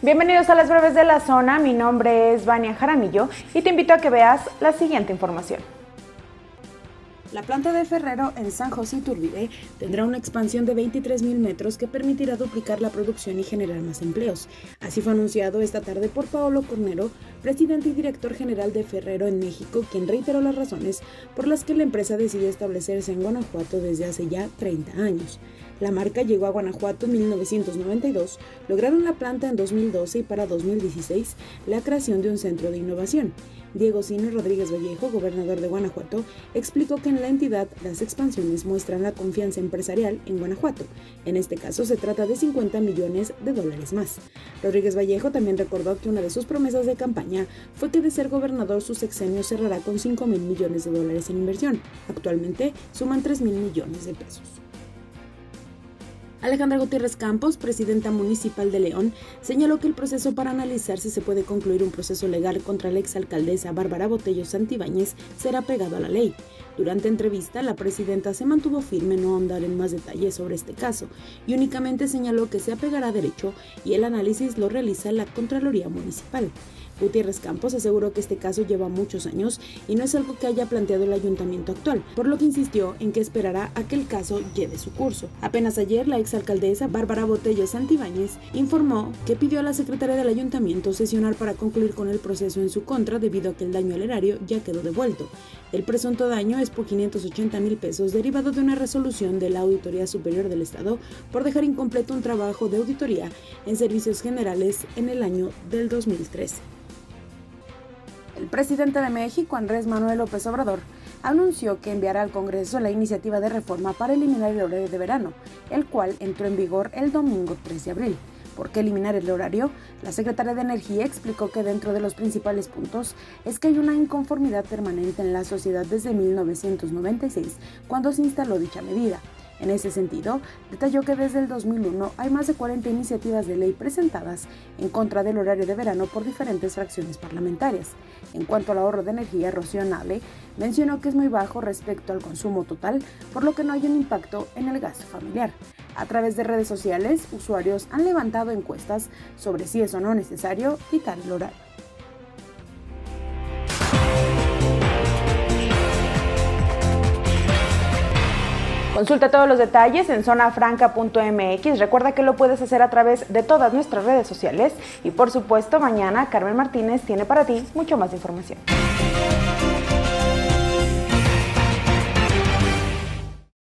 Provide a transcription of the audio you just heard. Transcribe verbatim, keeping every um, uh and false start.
Bienvenidos a las breves de la zona, mi nombre es Vania Jaramillo y te invito a que veas la siguiente información. La planta de Ferrero en San José Iturbide tendrá una expansión de veintitrés mil metros que permitirá duplicar la producción y generar más empleos. Así fue anunciado esta tarde por Paolo Cornero, presidente y director general de Ferrero en México, quien reiteró las razones por las que la empresa decidió establecerse en Guanajuato desde hace ya treinta años. La marca llegó a Guanajuato en mil novecientos noventa y dos, lograron la planta en dos mil doce y para dos mil dieciséis la creación de un centro de innovación. Diego Sino Rodríguez Vallejo, gobernador de Guanajuato, explicó que en la entidad las expansiones muestran la confianza empresarial en Guanajuato. En este caso se trata de cincuenta millones de dólares más. Rodríguez Vallejo también recordó que una de sus promesas de campaña fue que de ser gobernador su sexenio cerrará con cinco mil millones de dólares en inversión. Actualmente suman tres mil millones de pesos. Alejandra Gutiérrez Campos, presidenta municipal de León, señaló que el proceso para analizar si se puede concluir un proceso legal contra la exalcaldesa Bárbara Botello Santibáñez será pegado a la ley. Durante entrevista, la presidenta se mantuvo firme en no ahondar en más detalles sobre este caso y únicamente señaló que se apegará a derecho y el análisis lo realiza la Contraloría Municipal. Gutiérrez Campos aseguró que este caso lleva muchos años y no es algo que haya planteado el ayuntamiento actual, por lo que insistió en que esperará a que el caso lleve su curso. Apenas ayer, la exalcaldesa Bárbara Botello Santibáñez informó que pidió a la secretaria del ayuntamiento sesionar para concluir con el proceso en su contra debido a que el daño al erario ya quedó devuelto. El presunto daño es por quinientos ochenta mil pesos derivado de una resolución de la Auditoría Superior del Estado por dejar incompleto un trabajo de auditoría en servicios generales en el año del dos mil trece. El presidente de México, Andrés Manuel López Obrador, anunció que enviará al Congreso la iniciativa de reforma para eliminar el horario de verano, el cual entró en vigor el domingo tres de abril. ¿Por qué eliminar el horario? La secretaria de Energía explicó que dentro de los principales puntos es que hay una inconformidad permanente en la sociedad desde mil novecientos noventa y seis, cuando se instaló dicha medida. En ese sentido, detalló que desde el dos mil uno hay más de cuarenta iniciativas de ley presentadas en contra del horario de verano por diferentes fracciones parlamentarias. En cuanto al ahorro de energía, Rocío Nale mencionó que es muy bajo respecto al consumo total, por lo que no hay un impacto en el gasto familiar. A través de redes sociales, usuarios han levantado encuestas sobre si es o no necesario quitar el horario. Consulta todos los detalles en zona franca punto m x. Recuerda que lo puedes hacer a través de todas nuestras redes sociales y por supuesto mañana Carmen Martínez tiene para ti mucho más información.